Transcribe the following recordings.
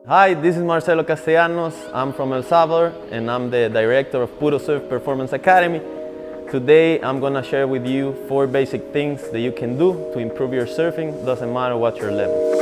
Hi, this is Marcello Castellanos. I'm from El Salvador and I'm the director of Puro Surf Performance Academy. Today I'm going to share with you 4 basic things that you can do to improve your surfing, doesn't matter what your level.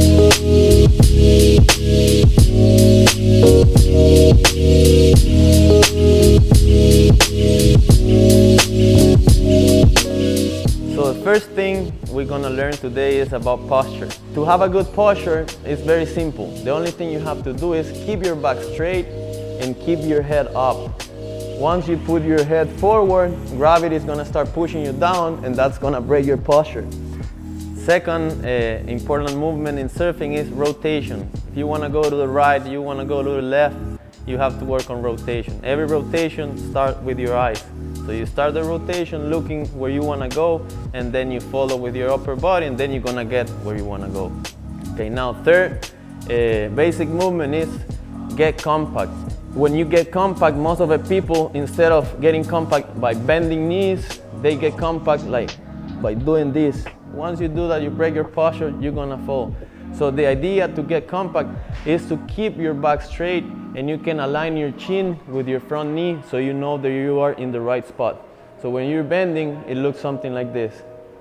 So the first thing we're going to learn today is about posture. To have a good posture, it's very simple. The only thing you have to do is keep your back straight and keep your head up. Once you put your head forward, gravity is going to start pushing you down, and that's going to break your posture. Second important movement in surfing is rotation. If you want to go to the right, you want to go to the left, you have to work on rotation. Every rotation starts with your eyes. So you start the rotation looking where you want to go, and then you follow with your upper body, and then you're going to get where you want to go. Okay, now third basic movement is get compact. When you get compact, most of the people, instead of getting compact by bending knees, they get compact like by doing this. Once you do that, you break your posture, you're gonna fall. So the idea to get compact is to keep your back straight, and you can align your chin with your front knee so you know that you are in the right spot. So when you're bending, it looks something like this.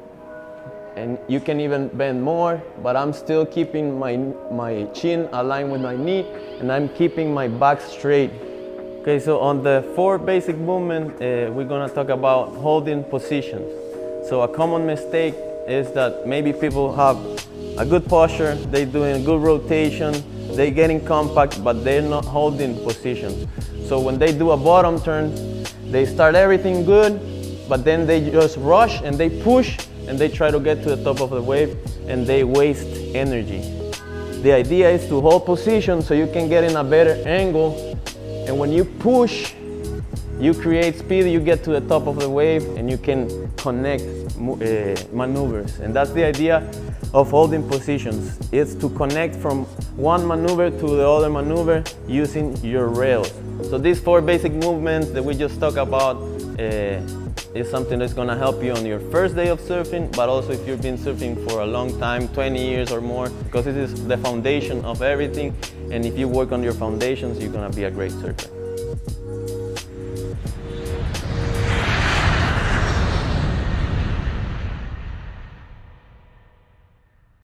And you can even bend more, but I'm still keeping my chin aligned with my knee, and I'm keeping my back straight. Okay, so on the 4 basic movements, we're gonna talk about holding positions. So a common mistake is that maybe people have a good posture, they're doing a good rotation, they're getting compact, but they're not holding positions. So when they do a bottom turn, they start everything good, but then they just rush and they push, and they try to get to the top of the wave, and they waste energy. The idea is to hold position so you can get in a better angle, and when you push, you create speed, you get to the top of the wave, and you can connect maneuvers. And that's the idea of holding positions. It's to connect from one maneuver to the other maneuver using your rails. So these 4 basic movements that we just talked about is something that's going to help you on your first day of surfing, but also if you've been surfing for a long time, 20 years or more, because this is the foundation of everything, and if you work on your foundations, you're going to be a great surfer.